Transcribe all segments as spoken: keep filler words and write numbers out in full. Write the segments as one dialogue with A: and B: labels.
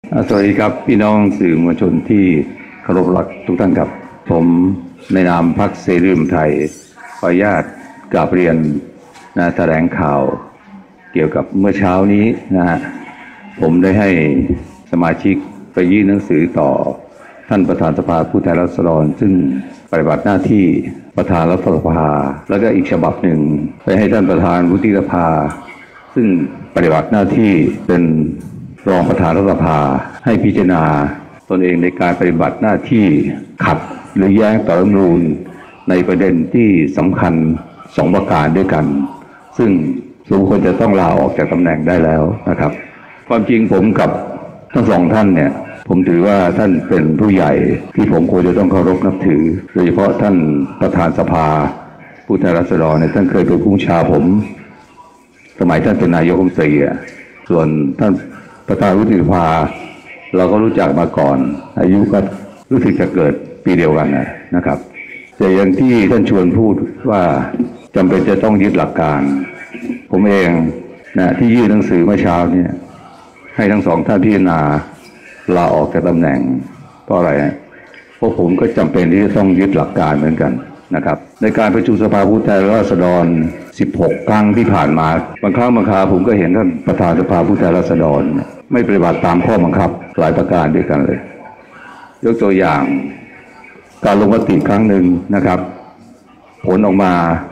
A: สวัสดีครับพี่น้องสื่อมวลชนที่เคารพรักทุกท่านครับผมในนามพรรคเสรีรวมไทยขออนุญาตกราบเรียนนะแถลงข่าวเกี่ยวกับเมื่อเช้านี้นะฮะผมได้ให้สมาชิกไปยื่นหนังสือต่อท่านประธานสภาผู้แทนราษฎรซึ่งปฏิบัติหน้าที่ประธานรัฐสภาแล้วก็อีกฉบับหนึ่งไปให้ท่านประธานวุฒิสภาซึ่งปฏิบัติหน้าที่เป็นรองประธานรัฐสภาให้พิจารณาตนเองในการปฏิบัติหน้าที่ขัดหรือแย้งต่อรัฐธรรมนูญในประเด็นที่สำคัญสองประการด้วยกันซึ่งสมควรจะต้องลาออกจากตำแหน่งได้แล้วนะครับความจริงผมกับทั้งสองท่านเนี่ยผมถือว่าท่านเป็นผู้ใหญ่ที่ผมควรจะต้องเคารพนับถือโดยเฉพาะท่านประธานสภาผู้แทนราษฎรเนี่ยท่านเคยเป็นผู้บัญชาผมสมัยท่านเป็นนายกรัฐมนตรีส่วนท่านประธานวุฒิสภาเราก็รู้จักมาก่อนอายุก็รู้สึกจะเกิดปีเดียวกันนะครับแต่อย่างที่ท่านชวนพูดว่าจำเป็นจะต้องยึดหลักการผมเองนะที่ยื่นหนังสือเมื่อเช้าเนี่ยให้ทั้งสองท่านพิจารณาลาออกจากตำแหน่งเพราะอะไรเพราะผมก็จำเป็นที่จะต้องยึดหลักการเหมือนกันนะครับในการประชุมสภาผู้แทนราษฎรสิบหกครั้งที่ผ่านมาบางครั้งบางคราวผมก็เห็นท่านประธานสภาผู้แทนราษฎรไม่ปฏิบัติตามข้อบังคับหลายประการด้วยกันเลยยกตัวอย่างการลงมติครั้งหนึ่งนะครับผลออกมา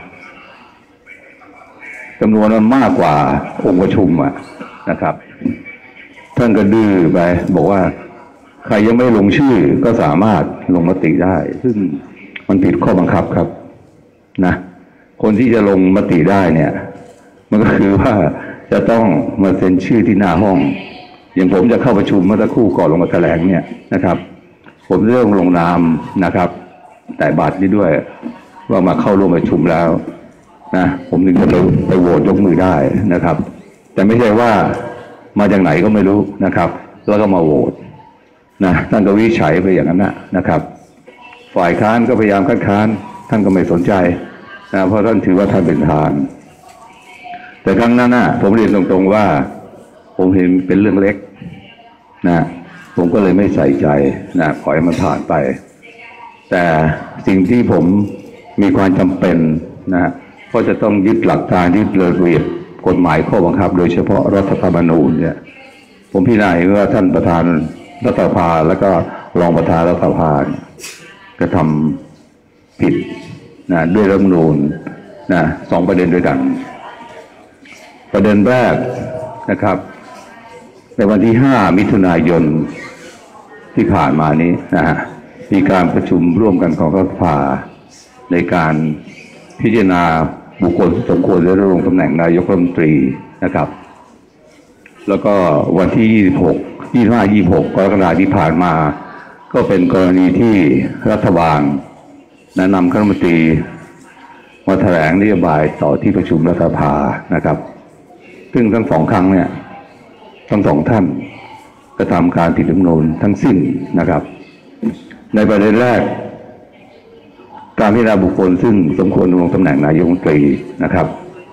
A: จำนวนมันมากกว่าองค์ประชุมนะครับท่านก็ดื้อไปบอกว่าใครยังไม่ลงชื่อก็สามารถลงมติได้ซึ่งมันผิดข้อบังคับครับนะคนที่จะลงมติได้เนี่ยมันก็คือว่าจะต้องมาเซ็นชื่อที่หน้าห้องอย่างผมจะเข้าประชุมเมื่อสักครู่ก่อนลงมาแถลงเนี่ยนะครับผมเริ่มลงนามนะครับแต่บัตรนี้ด้วยว่ามาเข้าร่วมประชุมแล้วนะผมถึงจะไปโหวตยกมือได้นะครับแต่ไม่ใช่ว่ามาจากไหนก็ไม่รู้นะครับแล้วก็มาโหวตนะท่านก็วิจัยไปอย่างนั้นนะนะครับฝ่ายค้านก็พยายามคัดค้านท่านก็ไม่สนใจนะเพราะท่านถือว่าท่านเป็นทางแต่ครั้งนั้นนะผมเรียนตรงๆว่าผมเห็นเป็นเรื่องเล็กนะผมก็เลยไม่ใส่ใจนะปล่อยมันผ่านไปแต่สิ่งที่ผมมีความจำเป็นนะก็จะต้องยึดหลักการที่ระเบียบกฎหมายข้อบังคับโดยเฉพาะรัฐธรรมนูญเนี่ยผมพิจารณาว่าท่านประธานรัฐสภาแล้วก็รองประธานรัฐสภากระทำผิดนะด้วยรัฐธรรมนูญนะสองประเด็นด้วยกันประเด็นแรกนะครับในวันที่ห้ามิถุนายนที่ผ่านมานี้นะฮะมีการประชุมร่วมกันของรัฐสภาในการพิจารณาบุคคลที่สมควรจะดำรงตำแหน่งนายกรัฐมนตรีนะครับแล้วก็วันที่ยี่สิบหก ยี่สิบห้า ยี่สิบหกกรกฎาคมที่ผ่านมาก็เป็นกรณีที่รัฐบาลแนะนำคณะรัฐมนตรีมาแถลงนโยบายต่อที่ประชุมรัฐสภานะครับซึ่งทั้งสองครั้งเนี่ยทั้งสองท่านกระทำการผิดรัฐธรรมนูญทั้งสิ้นนะครับในประเด็นแรกการพิจารณาบุคคลซึ่งสมควรดำรงตำแหน่งนายกรัฐมนตรีนะครับ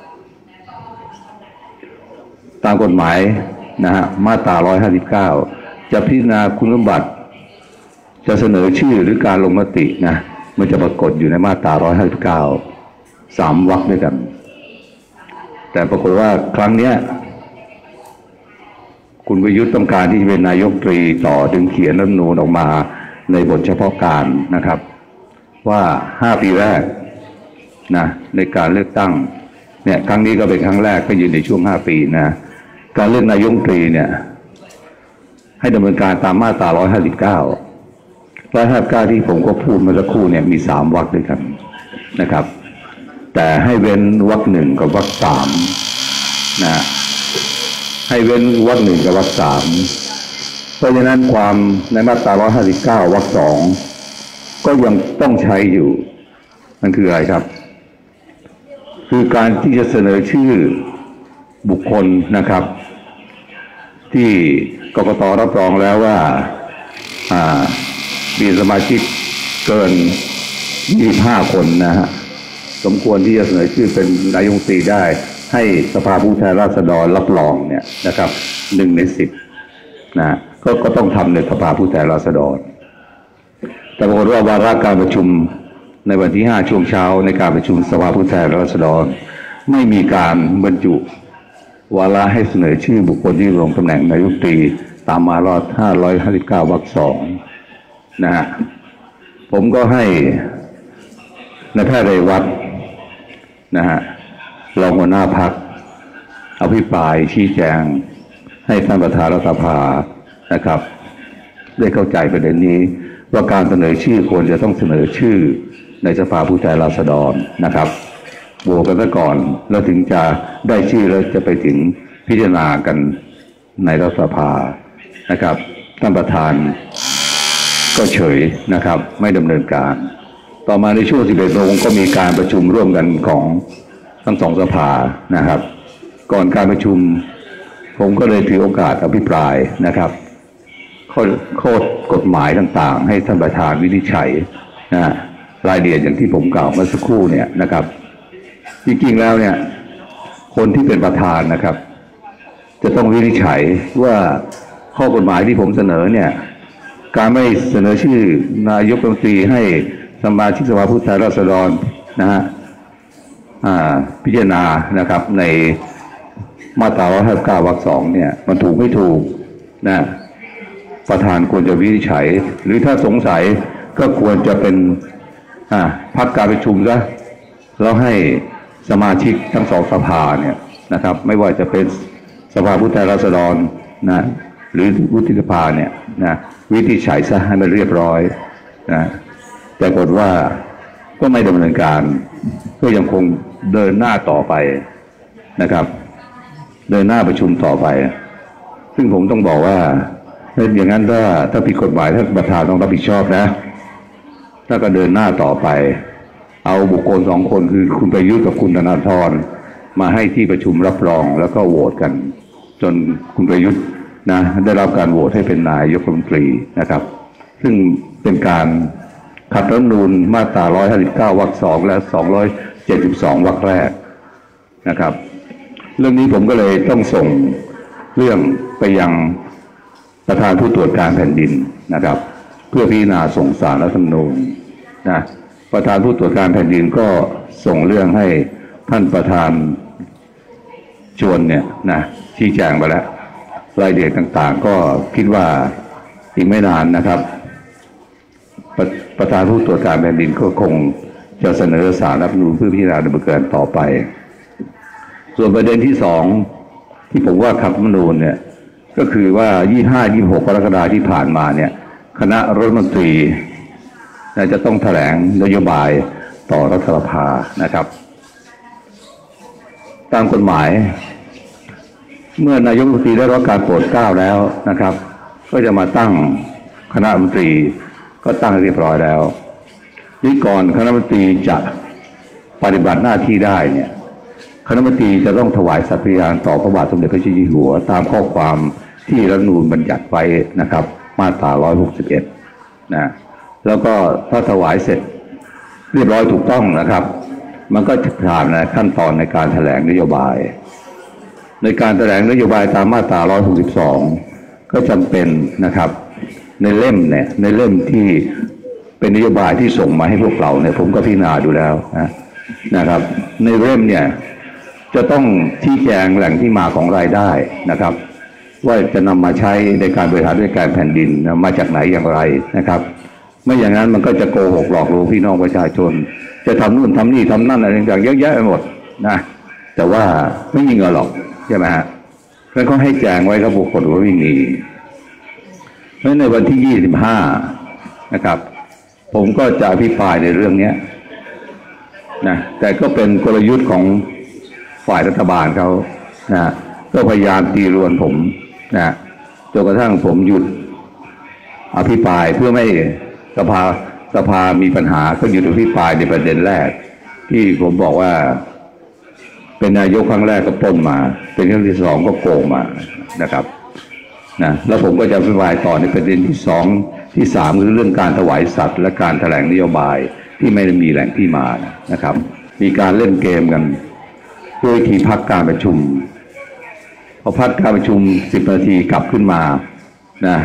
A: ตามกฎหมายนะฮะมาตราหนึ่งร้อยห้าสิบเก้าจะพิจารณาคุณสมบัติจะเสนอชื่อหรือการลงมตินะมันจะปรากฏอยู่ในมาตราหนึ่งร้อยห้าสิบเก้าสามวรรคด้วยกันแต่ปรากฏว่าครั้งเนี้ยคุณประยุทธ์ต้องการที่จะเป็นนายกรัฐมนตรีต่อถึงเขียนรัฐธรรมนูญออกมาในบทเฉพาะการนะครับว่าห้าปีแรกนะในการเลือกตั้งเนี่ยครั้งนี้ก็เป็นครั้งแรกก็อยู่ในช่วงห้าปีนะการเลือกนายกรัฐมนตรีเนี่ยให้ดำเนินการตามมาตราหนึ่งร้อยห้าสิบเก้า หนึ่งร้อยห้าสิบเก้าที่ผมก็พูดเมื่อสักครู่เนี่ยมีสามวรรคด้วยกันนะครับแต่ให้เว้นวรรคหนึ่งกับวรรคสามนะให้เว้นวรรคหนึ่งกับวรรคสามเพราะฉะนั้นความในมาตราหนึ่งร้อยห้าสิบเก้าวรรคสองก็ยังต้องใช้อยู่มันคืออะไรครับคือการที่จะเสนอชื่อบุคคลนะครับที่กกต.รับรองแล้วว่ามีสมาชิกเกินยี่สิบห้าคนนะฮะสมควรที่จะเสนอชื่อเป็นนายกรัฐมนตรีได้ให้สภาผู้แทนราษฎรรับรองเนี่ยนะครับหนึ่งในสิบนะก็ก็ต้องทำในสภาผู้แทนราษฎรแต่ปรากฏว่าวาระการประชุมในวันที่ห้าช่วงเช้าในการประชุมสภาผู้แทนราษฎรไม่มีการบรรจุวาระให้เสนอชื่อบุคคลที่ลงตำแหน่งนายกรัฐมนตรีตามมาตราห้าร้อยห้าสิบเก้าวรรคสองนะฮะผมก็ให้นายแพทย์เรวัตนะฮะรองหัวหน้าพรรคอภิปรายชี้แจงให้ท่านประธานรัฐสภานะครับได้เข้าใจประเด็นนี้ว่าการเสนอชื่อควรจะต้องเสนอชื่อในสภาผู้แทนราษฎรนะครับโหวตกันซะก่อนแล้วถึงจะได้ชื่อแล้วจะไปถึงพิจารณากันในรัฐสภานะครับท่านประธานก็เฉยนะครับไม่ดำเนินการต่อมาในช่วงสิบเอ็ดโมงก็มีการประชุมร่วมกันของทั้งสองสภานะครับก่อนการประชุมผมก็เลยถือโอกาสอภิปรายนะครับข้อข้อกฎหมายต่างๆให้ท่านประธานวินิจฉัยนะรายละเอียดอย่างที่ผมกล่าวเมื่อสักครู่เนี่ยนะครับจริงๆแล้วเนี่ยคนที่เป็นประธานนะครับจะต้องวินิจฉัยว่าข้อกฎหมายที่ผมเสนอเนี่ยการไม่เสนอชื่อนายกรัฐมนตรีให้สมาชิกสภาผู้แทนราษฎรนะฮะพิจารณานะครับในมาตราหนึ่งร้อยห้าสิบเก้าวรรคสองเนี่ยมันถูกไม่ถูกนะประธานควรจะวินิจฉัยหรือถ้าสงสัยก็ควรจะเป็นพักการประชุมซะแล้วให้สมาชิกทั้งสองสภาเนี่ยนะครับไม่ว่าจะเป็นสภาผู้แทนราษฎรนะหรือวุฒิสภาเนี่ยนะวินิจฉัยซะให้มันเรียบร้อยนะแต่ปรากฏว่าก็ไม่ดำเนินการก็ยังคงเดินหน้าต่อไปนะครับเดินหน้าประชุมต่อไปซึ่งผมต้องบอกว่าอย่างนั้นถ้าถ้าผิดกฎหมายท่านประธานต้องรับผิดชอบนะถ้าก็เดินหน้าต่อไปเอาบุคคลสองคนคือคุณประยุทธ์กับคุณธนาธรมาให้ที่ประชุมรับรองแล้วก็โหวตกันจนคุณประยุทธ์นะได้รับการโหวตให้เป็นนายกรัฐมนตรีนะครับซึ่งเป็นการขัดรัฐธรรมนูญมาตราหนึ่งร้อยห้าสิบเก้าวรรคสองและสองร้อยเจ็ดสิบสองวรรคแรกนะครับเรื่องนี้ผมก็เลยต้องส่งเรื่องไปยังประธานผู้ตรวจการแผ่นดินนะครับเพื่อพิจารณาส่งสารรัฐธรรมนูญนะประธานผู้ตรวจการแผ่นดินก็ส่งเรื่องให้ท่านประธานชวนเนี่ยนะชี้แจงไปแล้วรายละเอียดต่างๆก็คิดว่าอีกไม่นานนะครับประประธานผู้ตรวจการแผ่นดินก็คงจะเสนอสารรัฐธรรมนูญเพื่อพิจารณาดำเนินการต่อไปส่วนประเด็นที่สองที่ผมว่าขัดรัฐธรรมนูญเนี่ยก็คือว่ายี่สิบห้า ยี่สิบหกกรกฎาคมที่ผ่านมาเนี่ยคณะรัฐมนตรีจะต้องแถลงนโยบายต่อรัฐสภานะครับตามกฎหมายเมื่อนายกรัฐมนตรีได้รับการโปรดเกล้าแล้วนะครับก็จะมาตั้งคณะรัฐมนตรีก็ตั้งเรียบร้อยแล้วนี่ก่อนคณะรัฐมนตรีจะปฏิบัติหน้าที่ได้เนี่ยคณะรัฐมนตรีจะต้องถวายสัตย์ปฏิญาณต่อพระบาทสมเด็จพระเจ้าอยู่หัวตามข้อความที่รัฐธรรมนูญบัญญัติไว้นะครับมาตราหนึ่งร้อยหกสิบเอ็ดนะแล้วก็ถ้าถวายเสร็จเรียบร้อยถูกต้องนะครับมันก็จะผ่านในขั้นตอนในการแถลงนโยบายในการแถลงนโยบายตามมาตราหนึ่งร้อยหกสิบสองก็จำเป็นนะครับในเล่มเนี่ยในเล่มที่เป็นนโยบายที่ส่งมาให้พวกเราเนี่ยผมก็พิจารณาดูแล้วนะนะครับในเล่มเนี่ยจะต้องชี้แจงแหล่งที่มาของรายได้นะครับว่าจะนำมาใช้ในการบริหารราชการแผ่นดินมาจากไหนอย่างไรนะครับไม่อย่างนั้นมันก็จะโกหกหลอกลวงพี่น้องประชาชนจะทำนู่นทำนี่ทำนั่นอะไรต่างๆเยอะแยะไปหมดนะแต่ว่าไม่มีเงินหรอกใช่ไหมฮะเพราะเขาให้แจ้งไว้ครับบุคคลว่าไม่มีเพราะในวันที่ยี่สิบห้านะครับผมก็จะอภิปรายในเรื่องนี้นะแต่ก็เป็นกลยุทธ์ของฝ่ายรัฐบาลเขานะก็พยายามตีรวนผมนะจนกระทั่งผมหยุดอภิปรายเพื่อไม่สภาสภามีปัญหาก็หยุดอภิปรายในประเด็นแรกที่ผมบอกว่าเป็นนายกครั้งแรกก็ปล้นมาเป็นครั้งที่สองก็โกงมานะครับนะแล้วผมก็จะอภิปรายต่อในประเด็นที่สองที่สามคือเรื่องการถวายสัตว์และการแถลงนโยบายที่ไม่ได้มีแหล่งที่มานะครับมีการเล่นเกมกันด้วยทีพักการประชุมพอพักการประชุมสิบนาทีกลับขึ้นมานะ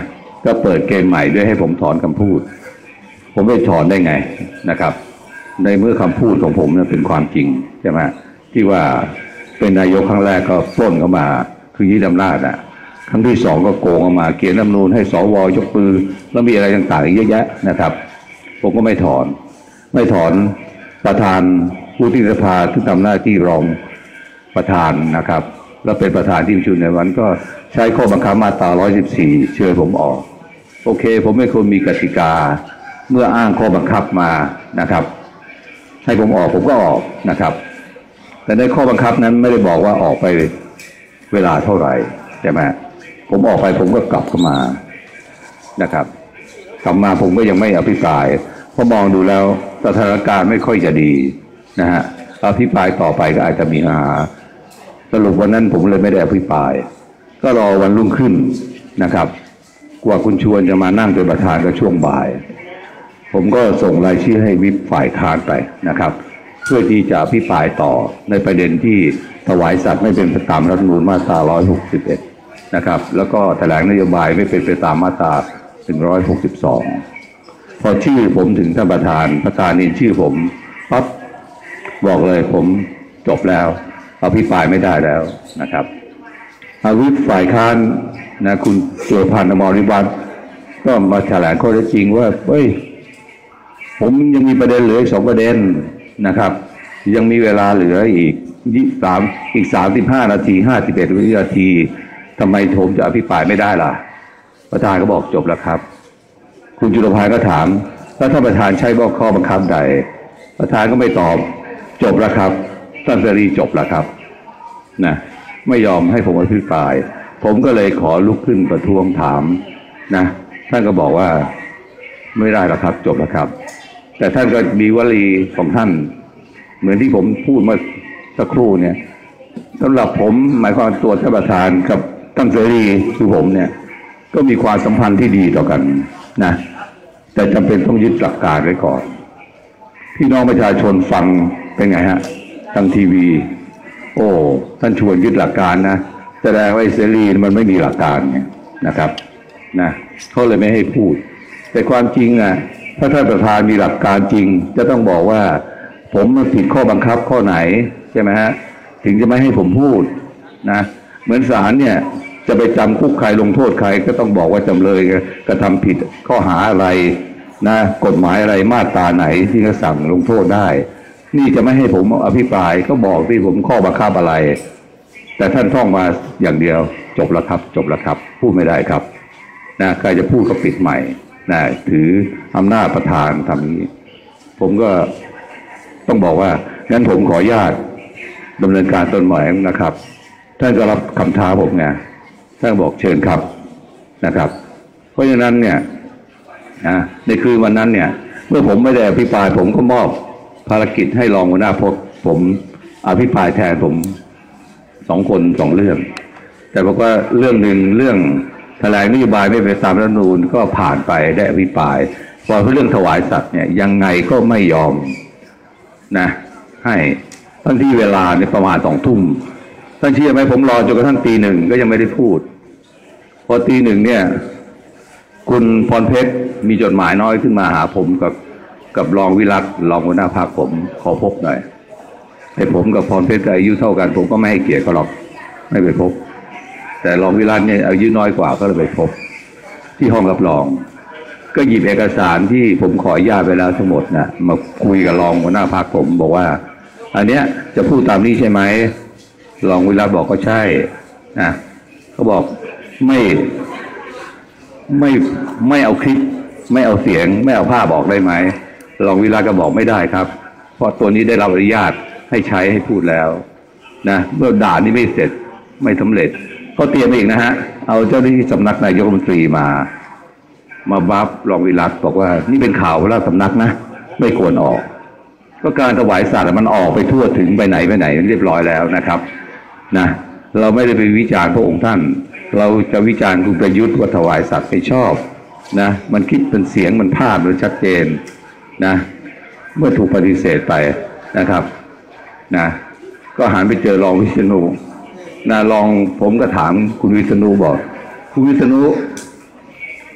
A: ก็เปิดเกมใหม่ด้วยให้ผมถอนคำพูดผมไม่ถอนได้ไงนะครับในเมื่อคำพูดของผมเนี่ยเป็นความจริงใช่ไหมที่ว่าเป็นนายกครั้งแรกก็ปล้นเข้ามาคือยึดอำนาจอ่ะครั้งที่สองก็โกงเข้ามาเขียนรัฐธรรมนูญให้สวยกมือแล้วมีอะไรต่างๆเยอะแยะนะครับผมก็ไม่ถอนไม่ถอนประธานวุฒิสภาที่ทำหน้าที่รองประธานนะครับแล้วเป็นประธานที่ประชุมในวันก็ใช้ข้อบังคับมาตราหนึ่งร้อยสิบสี่เชิญผมออกโอเคผมไม่ควรมีกติกาเมื่ออ้างข้อบังคับมานะครับให้ผมออกผมก็ออกนะครับแต่ในข้อบังคับนั้นไม่ได้บอกว่าออกไปเวลาเท่าไหร่ใช่ไหมผมออกไปผมก็กลับเข้ามานะครับกลับมาผมก็ยังไม่อภิปรายเพราะมองดูแล้วสถานการณ์ไม่ค่อยจะดีนะฮะอภิปรายต่อไปก็อาจจะมีปัญหาสรุปวันนั้นผมเลยไม่ได้อภิปรายก็รอวันรุ่งขึ้นนะครับกว่าคุณชวนจะมานั่งเป็นประธานก็ช่วงบ่ายผมก็ส่งรายชื่อให้วิปฝ่ายค้านไปนะครับเพื่อที่จะอภิปรายต่อในประเด็นที่ถวายสัตว์ไม่เป็นไปตามรัฐธรรมนูญมาตราหนึ่งร้อยหกสิบเอ็ดนะครับแล้วก็แถลงนโยบายไม่เป็นไปตามมาตราหนึ่งร้อยหกสิบสองพอชื่อผมถึงท่านประธานประธานนินชื่อผมปั๊บบอกเลยผมจบแล้วอภิปรายไม่ได้แล้วนะครับอาวิปฝ่ายค้านนะคุณจุลพันธ์อมรวิวัฒน์ก็มาแถลงข้อเท็จจริงว่าเฮ้ยผมยังมีประเด็นเหลืออีกสองประเด็นนะครับยังมีเวลาเหลืออีกยี่สิบสามอีกสามสิบห้านาทีห้าสิบเอ็ดวินาทีทำไมผมจะอภิปรายไม่ได้ล่ะประธานก็บอกจบแล้วครับคุณจุลพันธ์ก็ถามแล้วถ้าประธานใช้บอกข้อบังคับใดประธานก็ไม่ตอบจบแล้วครับท่านเสรีจบแล้วครับนะไม่ยอมให้ผมอภิปรายผมก็เลยขอลุกขึ้นประท้วงถามนะท่านก็บอกว่าไม่ได้แล้วครับจบแล้วครับแต่ท่านก็มีวลีของท่านเหมือนที่ผมพูดเมื่อสักครู่เนี่ยสำหรับผมหมายความตัวท่านประธานกับท่านเสรีคือผมเนี่ยก็มีความสัมพันธ์ที่ดีต่อกันนะแต่จำเป็นต้องยึดหลักการไว้ก่อนพี่น้องประชาชนฟังเป็นไงฮะทางทีวีโอ้ท่านชวนยึดหลักการนะแสดงว่าเสรีมันไม่มีหลักการเนี่ยนะครับนะเขาเลยไม่ให้พูดแต่ความจริงอ่ะถ้าท่านประธานมีหลักการจริงจะต้องบอกว่าผมมาผิดข้อบังคับข้อไหนใช่ไหมฮะถึงจะไม่ให้ผมพูดนะเหมือนศาลเนี่ยจะไปจำคุกใครลงโทษใครก็ต้องบอกว่าจำเลยกระทำผิดข้อหาอะไรนะกฎหมายอะไรมาตราไหนที่จะสั่งลงโทษได้นี่จะไม่ให้ผมอภิปรายก็บอกที่ผมข้อบังคับอะไรแต่ท่านท่องมาอย่างเดียวจบแล้วครับจบแล้วครับพูดไม่ได้ครับนะใครจะพูดก็ปิดใหม่นะถืออำนาจประธานทำนี้ผมก็ต้องบอกว่างั้นผมขออนุญาตดำเนินการต้นหมายนะครับท่านก็รับคำท้าผมไงท่านบอกเชิญครับนะครับเพราะฉะนั้นเนี่ยนะในคืนวันนั้นเนี่ยเมื่อผมไม่ได้อภิปรายผมก็มอบภารกิจให้รองหัวหน้าพจน์ผมอภิปรายแทนผมสองคนสองเรื่องแต่บอกว่าเรื่องหนึ่งเรื่องแถลงนโยบายไม่เป็นตามรัฐธรรมนูญก็ผ่านไปได้อภิปรายพอเรื่องถวายสัตว์เนี่ยยังไงก็ไม่ยอมนะให้ทั้งที่เวลาเนี่ยประมาณสองทุ่มท่านเชื่อไหมผมรอจนกระทั่งตีหนึ่งก็ยังไม่ได้พูดพอตีหนึ่งเนี่ยคุณพรเพชรมีจดหมายน้อยขึ้นมาหาผมกับกับรองวิรัตรองหัวหน้าพรรคผมขอพบหน่อยแต่ผมกับพรเพชรอายุเท่ากันผมก็ไม่ให้เกียรติเขาหรอกไม่ไปพบแต่รองวิรัตเนี่ยอายุน้อยกว่าก็เลยไปพบที่ห้องรับรองก็หยิบเอกสารที่ผมขออนุญาตไปแล้วทั้งหมดนะมาคุยกับรองหัวหน้าพรรคผมบอกว่าอันเนี้ยจะพูดตามนี้ใช่ไหมรองวิรัตบอกก็ใช่นะเขาบอกไม่ไม่ไม่เอาคลิปไม่เอาเสียงไม่เอาภาพบอกได้ไหมรองวิรัตก็บอกไม่ได้ครับเพราะตัวนี้ได้รับอนุญาตให้ใช้ให้พูดแล้วนะเมื่อด่านนี้ไม่เสร็จไม่สำเร็จก็เตรียมอีกนะฮะเอาเจ้าหน้าที่สำนักนายกรัฐมนตรีมามาบัฟรองวิรัตบอกว่านี่เป็นข่าวว่าสำนักนะไม่ควรออกก็การถวายสัตว์มันออกไปทั่วถึงไปไหนไปไหนเรียบร้อยแล้วนะครับนะเราไม่ได้ไปวิจารณ์พระองค์ท่านเราจะวิจารณ์คุณประยุทธ์ว่าถวายสัตว์ไปชอบนะมันคิดเป็นเสียงมันภาพมันชัดเจนนะเมื่อถูกปฏิเสธไปนะครับนะก็หันไปเจอรองวิษณุนะรองผมก็ถามคุณวิษณุบอกคุณวิษณุ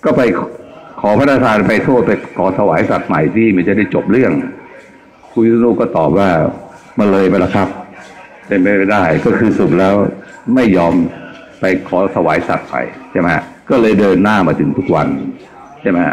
A: ก็ไปขอพระราชทานไปโทษไปขอถวายสัตว์ใหม่ที่มันจะได้จบเรื่องคุณวิษณุก็ตอบว่ามาเลยไปแล้วครับเป็นไปไม่ได้ก็คือสุดแล้วไม่ยอมไปขอถวายสัตว์ไปใช่ไหมก็เลยเดินหน้ามาถึงทุกวันใช่ไหม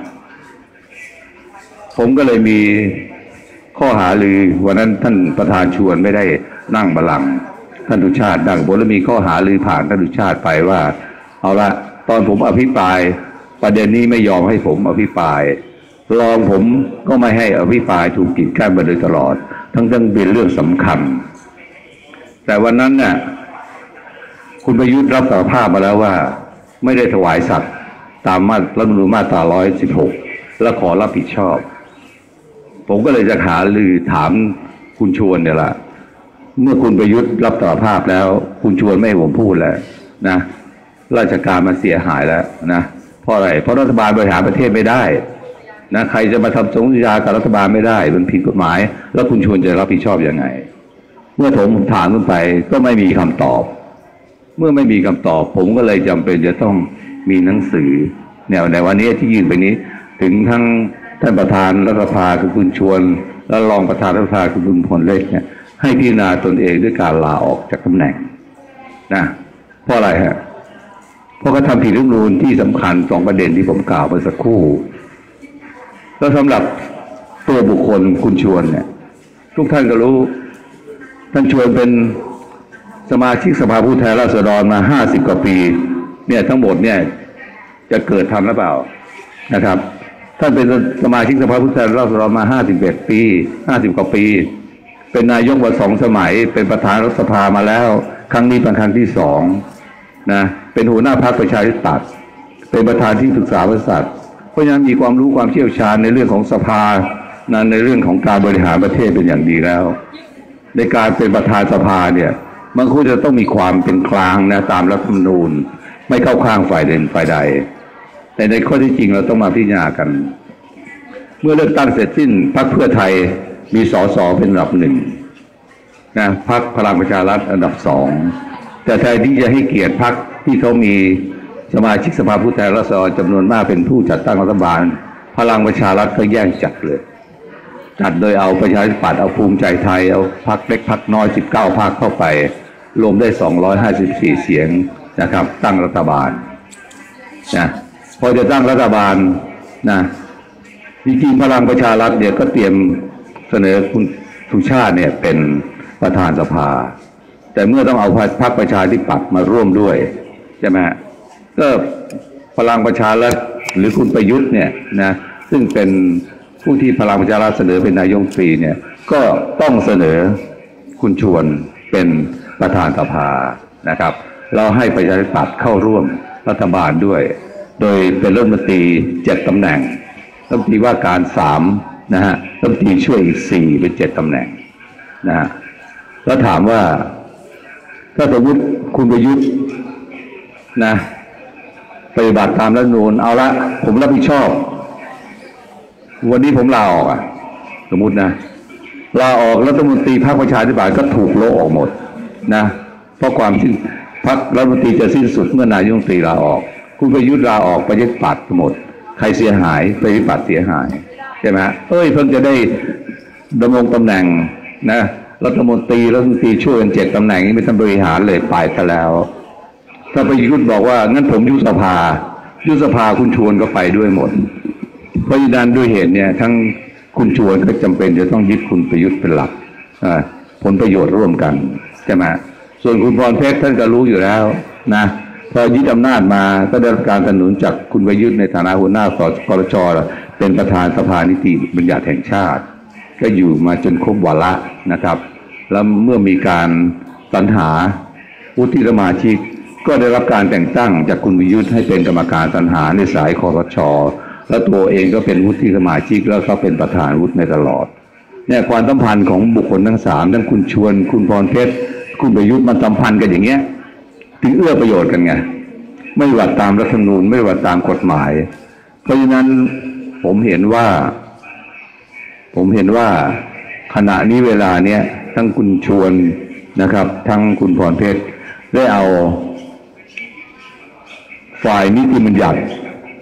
A: ผมก็เลยมีข้อหาลือวันนั้นท่านประธานชวนไม่ได้นั่งบัลลังก์ท่านดุชาติดังบนแล้วมีข้อหาลือผ่านท่านดุชาติไปว่าเอาละตอนผมอภิปรายประเด็นนี้ไม่ยอมให้ผมอภิปรายรองผมก็ไม่ให้อภิปรายถูกกีดกันมาโดยตลอดทั้งทั้งเป็นเรื่องสำคัญแต่วันนั้นเนี่ยคุณประยุทธ์รับสารภาพมาแล้วว่าไม่ได้ถวายสัตว์ตามมาตรารัฐธรรมนูญมาตราหนึ่งร้อยสิบหกและขอรับผิดชอบผมก็เลยจะหาลือถามคุณชวนเนี่ยละเมื่อคุณประยุทธ์รับสารภาพแล้วคุณชวนไม่ให้ผมพูดแล้วนะราชการมันเสียหายแล้วนะเพราะอะไรเพราะรัฐบาลบริหารประเทศไม่ได้นะใครจะมาทำสงครามกับรัฐบาลไม่ได้มันผิดกฎหมายแล้วคุณชวนจะรับผิดชอบยังไงเมื่อผมถามขึ้นไปก็ไม่มีคำตอบเมื่อไม่มีคำตอบผมก็เลยจำเป็นจะต้องมีหนังสือแนวในวันนี้ที่ยื่นไปนี้ถึงทั้งท่านประธานรัฐสภาคือคุณชวนและรองประธานรัฐสภาคือคุณพลเล็กเนี่ยให้พิจารณาตนเองด้วยการลาออกจากตำแหน่งนะเพราะอะไรฮะเพราะเขาทำผิดรัฐธรรมนูญที่สำคัญสองประเด็นที่ผมกล่าวไปสักครู่แล้วสำหรับตัวบุคคลคุณชวนเนี่ยทุกท่านก็รู้ท่านชวนเป็นสมาชิกสภาผู้แทนราษฎรมาห้าสิบกว่าปีเนี่ยทั้งหมดเนี่ยจะเกิดทันหรือเปล่านะครับท่านเป็นสมาชิกสภาผู้แทนราษฎรมาห้าสิบเอ็ดปีห้าสิบกว่าปีเป็นนายกมาสองสมัยเป็นประธานรัฐสภามาแล้วครั้งนี้เป็นครั้งที่สองนะเป็นหัวหน้าพรรคประชาธิปัตย์เป็นประธานที่ปรึกษาบริษัทเพราะฉะนั้นมีความรู้ความเชี่ยวชาญในเรื่องของสภานะในเรื่องของการบริหารประเทศเป็นอย่างดีแล้วในการเป็นประธานสภาเนี่ยมันควรจะต้องมีความเป็นกลางนะตามรัฐธรรมนูญไม่เข้าข้างฝ่ายใดฝ่ายใดแต่ในข้อที่จริงเราต้องมาพิจารณากันเมื่อเลือกตั้งเสร็จสิ้นพรรคเพื่อไทยมีสสเป็นอันดับหนึ่งนะพรรคพลังประชารัฐอันดับสองแต่แทนที่จะให้เกียรติพรรคที่เขามีสมาชิกสภาผู้แทนราษฎรจำนวนมากเป็นผู้จัดตั้งรัฐบาลพลังประชารัฐก็แย่งจัดเลยจัดโดยเอาประชาธิปัตย์เอาภูมิใจไทยเอาพรรคเล็กพรรคน้อยสิบเก้าพรรคเข้าไปรวมได้สองร้อยห้าสิบสี่เสียงนะครับตั้งรัฐบาลนะพอจะตั้งรัฐบาลนะจริงๆพลังประชารัฐเนี่ยก็เตรียมเสนอคุณสุชาติเนี่ยเป็นประธานสภาแต่เมื่อต้องเอาพรรคประชาธิปัตย์มาร่วมด้วยใช่ไหมก็พลังประชารัฐหรือคุณประยุทธ์เนี่ยนะซึ่งเป็นผู้ที่พลังประชารัฐเสนอเป็นนายกรัฐมนตรีเนี่ยก็ต้องเสนอคุณชวนเป็นประธานสภานะครับเราให้ประชาธิปัตย์เข้าร่วมรัฐบาลด้วยโดยเป็นรัฐมนตรีเจ็ดตำแหน่งรัฐมนตรีว่าการสามนะฮะรัฐมนตรีช่วยอีกสี่เป็นเจ็ดตำแหน่งนะฮะแล้วถามว่าถ้าสมมติคุณประยุทธ์นะปฏิบัติตามรัฐธรรมนูญเอาละผมรับผิดชอบวันนี้ผมลาออกอ่ะสมมุตินะลาออกรัฐมนตรีพรรคประชาธิปัตย์ก็ถูกโละออกหมดนะเพราะความที่พรรครัฐมนตรีจะสิ้นสุดเมื่อนายกรัฐมนตรีลาออกคุณประยุทธ์ลาออกประชาธิปัตย์หมดใครเสียหายประชาธิปัตย์เสียหายใช่ไหมเอ้ยเพิ่งจะได้ดำรงตำแหน่งนะรัฐมนตรีรัฐมนตรีช่วยกันเจ็ดตำแหน่งนี้ไม่ทันบริหารเลยไปซะแล้วถ้าประยุทธ์บอกว่างั้นผมยุบสภายุบสภาคุณชวนก็ไปด้วยหมดเพราะฉะนั้นด้วยเหตุเนี่ยทั้งคุณชวนก็จำเป็นจะต้องยึดคุณประยุทธ์เป็นหลักผลประโยชน์ร่วมกันใช่ไหมส่วนคุณพรเพชรท่านก็รู้อยู่แล้วนะพอยึดอำนาจมาก็ได้รับการสนับสนุนจากคุณประยุทธ์ในฐานะหัวหน้ากรชเป็นประธานสภานิติบัญญัติแห่งชาติก็อยู่มาจนครบวาระนะครับแล้วเมื่อมีการสรรหาวุฒิสมาชิกก็ได้รับการแต่งตั้งจากคุณประยุทธ์ให้เป็นกรรมการสรรหาในสายครช.แล้วตัวเองก็เป็นวุฒิสมาชิกแล้วก็เป็นประธานวุฒิในตลอดเนี่ยความสัมพันธ์ของบุคคลทั้งสามทั้งคุณชวนคุณพรเพชรคุณประยุทธ์มันสัมพันธ์กันอย่างเงี้ยถึงเอื้อประโยชน์กันไงไม่ว่าตามรัฐธรรมนูญไม่ว่าตามกฎหมายเพราะฉะนั้นผมเห็นว่าผมเห็นว่าขณะนี้เวลาเนี้ยทั้งคุณชวนนะครับทั้งคุณพรเพชรได้เอาฝ่ายนิติบัญญัติ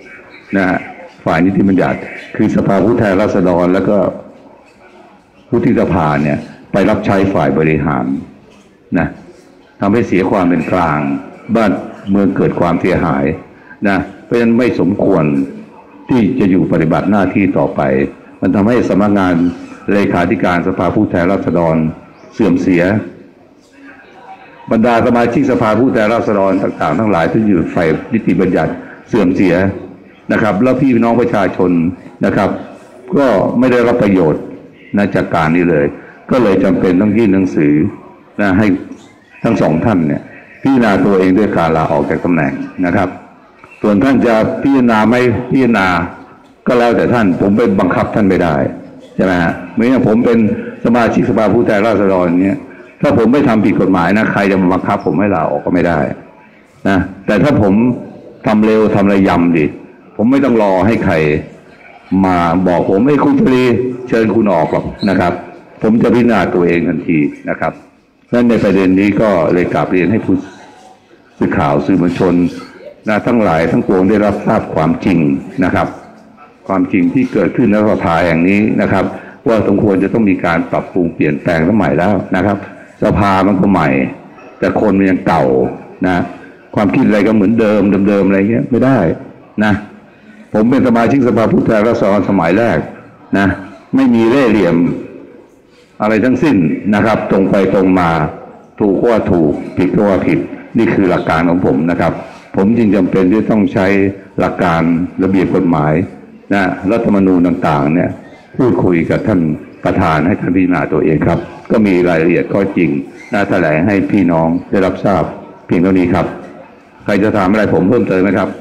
A: นะฮะฝ่ายนิติบัญญัติคือสภาผู้แทนราษฎรแล้วก็ผู้ที่สภาเนี่ยไปรับใช้ฝ่ายบริหารนะทำให้เสียความเป็นกลางบ้านเมืองเกิดความเสียหายนะเพราะฉะนั้นไม่สมควรที่จะอยู่ปฏิบัติหน้าที่ต่อไปมันทำให้สำนักงานเลขาธิการสภาผู้แทนราษฎรเสื่อมเสียบรรดาสมาชิกสภาผู้แทนราษฎรต่างๆทั้งหลายที่อยู่ฝ่ายนิติบัญญัติเสื่อมเสียนะครับแล้วพี่น้องประชาชนนะครับก็ไม่ได้รับประโยชน์นะจากการนี้เลยก็เลยจำเป็นต้องยื่นหนังสือนะให้ทั้งสองท่านเนี่ยพิจารณาตัวเองด้วยการลาออกจากตำแหน่งนะครับส่วนท่านจะพิจารณาไม่พิจารณาก็แล้วแต่ท่านผมไปบังคับท่านไม่ได้ใช่ไหมฮะเหมือนอย่างผมเป็นสมาชิกสภาผู้แทนราษฎรเนี้ยถ้าผมไม่ทำผิดกฎหมายนะใครจะมาบังคับผมให้ลาออกก็ไม่ได้นะแต่ถ้าผมทำเร็วทำระยำดิผมไม่ต้องรอให้ใครมาบอกผมให้คุณชลีเชิญคุณออกหรอกนะครับผมจะพิจารณาตัวเองทันทีนะครับนั่นในประเด็นนี้ก็เลยกราบเรียนให้ผู้สื่อข่าวสื่อมวลชนนะทั้งหลายทั้งปวงได้รับทราบความจริงนะครับความจริงที่เกิดขึ้นในสภาแห่งนี้นะครับว่าสมควรจะต้องมีการปรับปรุงเปลี่ยนแปลงสมัยแล้วนะครับสภามันก็ใหม่แต่คนมันยังเก่านะความคิดอะไรก็เหมือนเดิมเดิมๆอะไรเงี้ยไม่ได้นะผมเป็นสมาชิกสภาผู้แทนราษฎรสมัยแรกนะไม่มีเล่ห์เหลี่ยมอะไรทั้งสิ้นนะครับตรงไปตรงมาถูกก็ว่าถูกผิดก็ว่าผิดนี่คือหลักการของผมนะครับผมจึงจำเป็นที่ต้องใช้หลักการระเบียบกฎหมายนะรัฐธรรมนูญต่างๆเนี่ยพูดคุยกับท่านประธานให้ท่านพิจารณาตัวเองครับก็มีรายละเอียดข้อจริงน่าแถลงให้พี่น้องได้รับทราบเพียงเท่านี้ครับใครจะถามอะไรผมเพิ่มเติมไหมครับ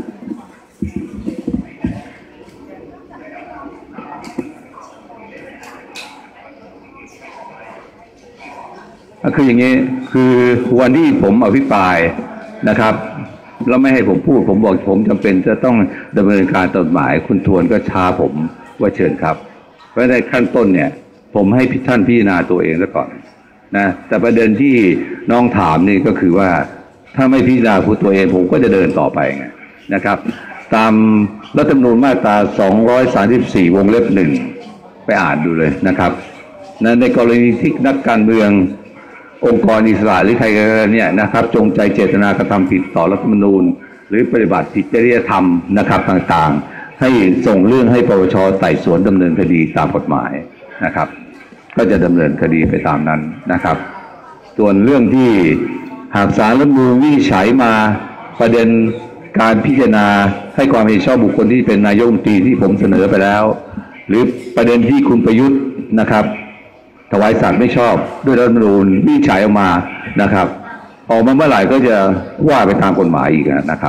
A: คืออย่างนี้คือวันที่ผมอภิปรายนะครับแล้วไม่ให้ผมพูดผมบอกผมจำเป็นจะต้องดำเนินการตามกฎหมายคุณทวนก็ช้าผมว่าเชิญครับเพราะในขั้นต้นเนี่ยผมให้ท่านพิจารณาตัวเองซะก่อนนะแต่ประเด็นที่น้องถามนี่ก็คือว่าถ้าไม่พิจารณาตัวเองผมก็จะเดินต่อไปไงนะครับตามรัฐธรรมนูญมาตราสองร้อยสามสิบสี่วงเล็บหนึ่งไปอ่านดูเลยนะครับในกรณีที่นักการเมืององค์กรอิสระหรือใครกันเนี่ยนะครับจงใจเจตนากระทำผิดต่อรัฐธรรมนูญหรือปฏิบัติผิดจริยธรรมนะครับต่างๆให้ส่งเรื่องให้ปปช.ไต่สวนดำเนินคดีตามกฎหมายนะครับก็จะดำเนินคดีไปตามนั้นนะครับส่วนเรื่องที่หากศาลรัฐธรรมนูญวินิจฉัยมาประเด็นการพิจารณาให้ความเห็นชอบบุคคลที่เป็นนายกรัฐมนตรีที่ผมเสนอไปแล้วหรือประเด็นที่คุณประยุทธ์นะครับถวายสัตย์ไม่ชอบด้วยรัฐธรรมนูญวินิจฉัยออกมานะครับออกมาเมื่อไหร่ก็จะว่าไปตามกฎหมายอีกนะครับ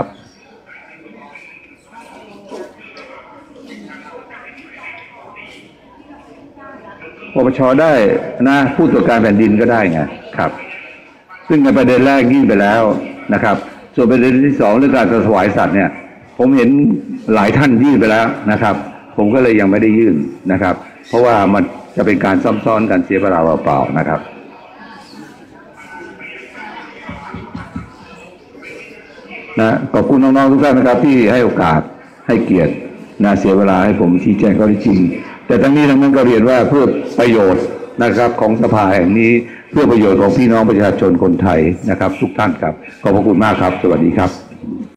A: ปปช.ได้นะผู้ตรวจการแผ่นดินก็ได้ไงครับซึ่งในประเด็นแรกยื่นไปแล้วนะครับส่วนประเด็นที่สองเรื่องการถวายสัตย์เนี่ยผมเห็นหลายท่านยื่นไปแล้วนะครับผมก็เลยยังไม่ได้ยื่นนะครับเพราะว่ามันจะเป็นการซ้ำซ้อนกันเสียเวลาเปล่าๆนะครับนะขอบคุณน้องๆทุกท่านนะครับที่ให้โอกาสให้เกียรตินะเสียเวลาให้ผมชี้แจงข้อเท็จจริงแต่ทั้งนี้ทั้งนั้นก็เรียนว่าเพื่อประโยชน์นะครับของสภาแห่งนี้เพื่อประโยชน์ของพี่น้องประชาชนคนไทยนะครับทุกท่านครับขอบพระคุณมากครับสวัสดีครับ